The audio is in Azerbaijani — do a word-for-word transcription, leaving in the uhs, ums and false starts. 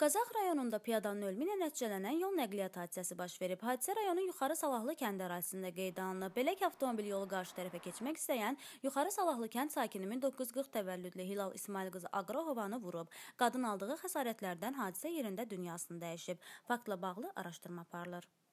Qazax rayonunda piyadanın ölümü ilə nəticələnən yol nəqliyyat hadisəsi baş verib. Hadisə rayonun Yuxarı Salahlı kəndi ərazisində qeydə alınıb. Belə ki, avtomobil yolu qarşı tərəfə keçmək istəyən Yuxarı Salahlı kənd sakini min doqquz yüz qırx təvəllüdlü Hilal İsmayıl qızı Aqrohovanı vurub. Qadın aldığı xəsarətlərdən hadisə yerində dünyasını dəyişib. Faktla bağlı araşdırma aparılır.